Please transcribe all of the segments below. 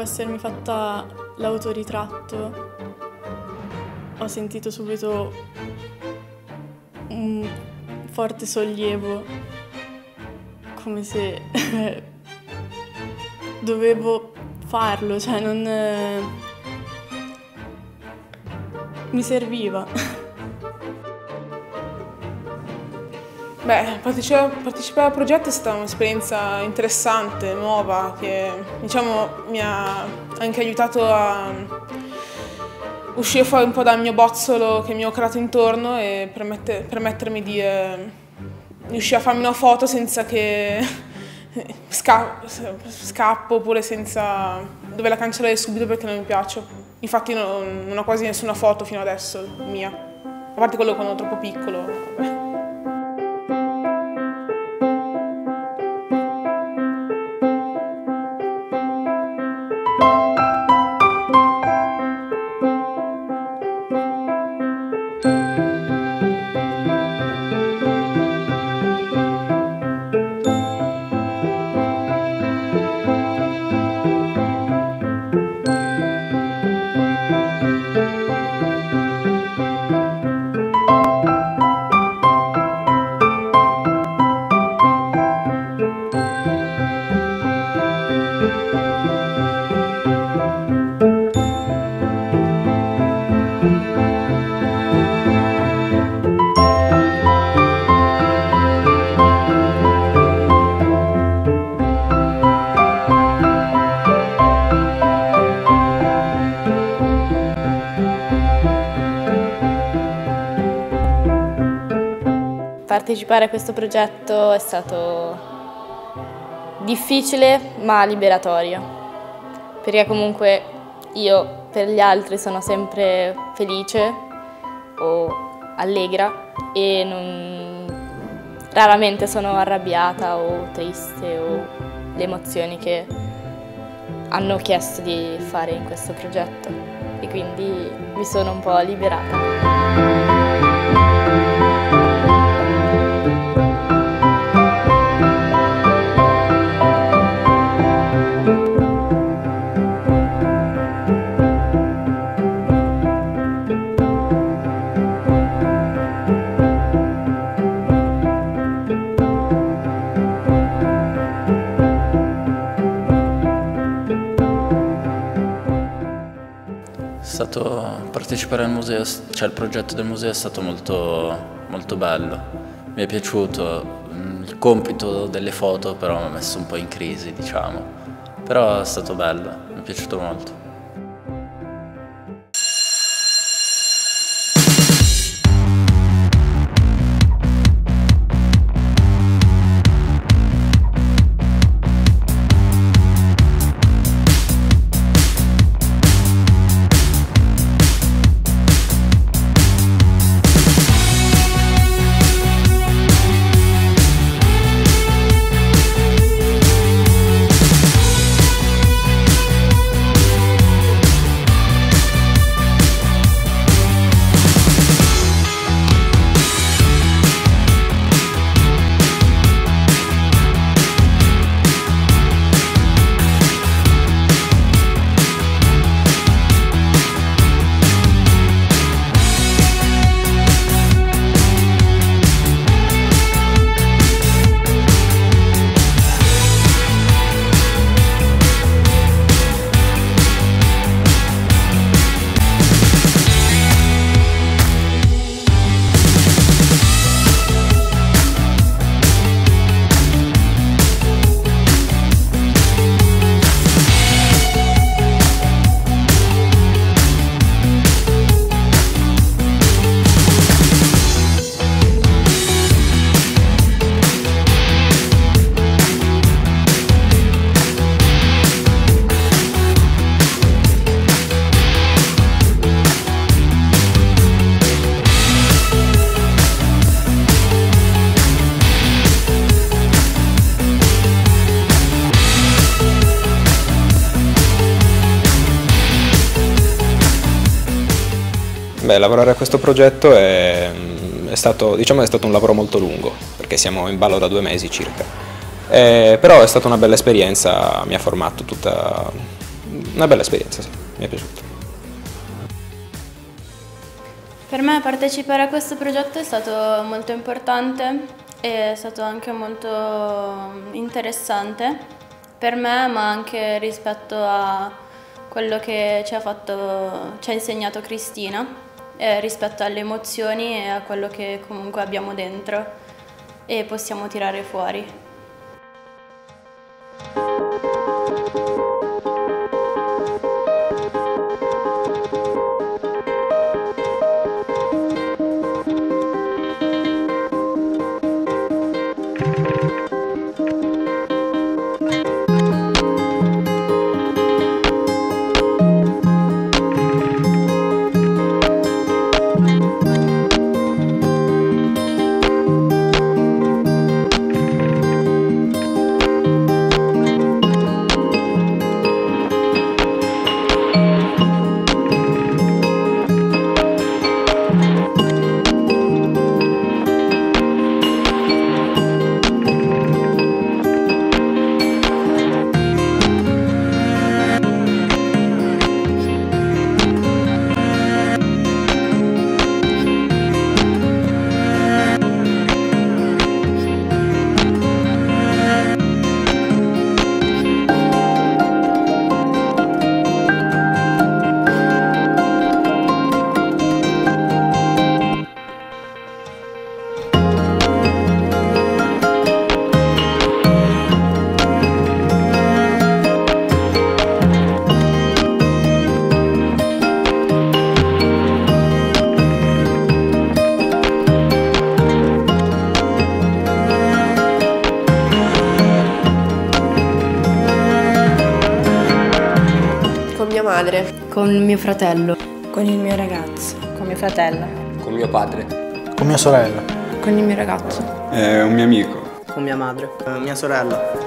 essermi fatta l'autoritratto ho sentito subito un forte sollievo, come se dovevo farlo, cioè non mi serviva. Beh, partecipare al progetto è stata un'esperienza interessante, nuova, che diciamo mi ha anche aiutato a uscire fuori un po' dal mio bozzolo che mi ho creato intorno e permettermi di riuscire a farmi una foto senza che scappo oppure senza doverla cancellare subito perché non mi piace. Infatti non ho quasi nessuna foto fino adesso mia, a parte quello quando ero troppo piccolo. Partecipare a questo progetto è stato difficile ma liberatorio, perché comunque io per gli altri sono sempre felice o allegra e raramente sono arrabbiata o triste o le emozioni che hanno chiesto di fare in questo progetto e quindi mi sono un po' liberata. Partecipare al museo, cioè al progetto del museo è stato molto bello, mi è piaciuto, il compito delle foto però mi ha messo un po' in crisi, diciamo, però è stato bello, mi è piaciuto molto. Beh, lavorare a questo progetto è stato un lavoro molto lungo, perché siamo in ballo da 2 mesi circa. Però è stata una bella esperienza, mi ha formato una bella esperienza, sì, mi è piaciuto. Per me partecipare a questo progetto è stato molto importante e è stato anche molto interessante per me, ma anche rispetto a quello che ci ha insegnato Cristina, rispetto alle emozioni e a quello che comunque abbiamo dentro e possiamo tirare fuori. Con mia madre. Con mio fratello. Con il mio ragazzo. Con mio fratello. Con mio padre. Con mia sorella. Con il mio ragazzo. Un mio amico. Con mia madre. Mia sorella.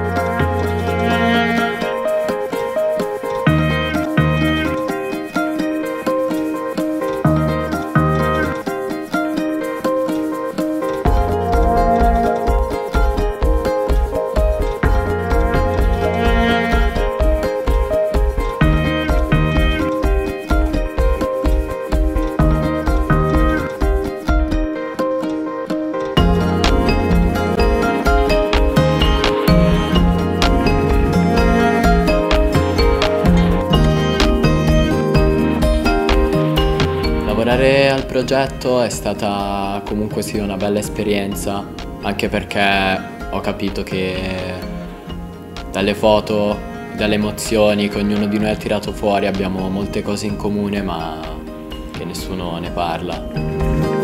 Lavorare al progetto è stata comunque sì una bella esperienza, anche perché ho capito che dalle foto, dalle emozioni che ognuno di noi ha tirato fuori abbiamo molte cose in comune ma che nessuno ne parla.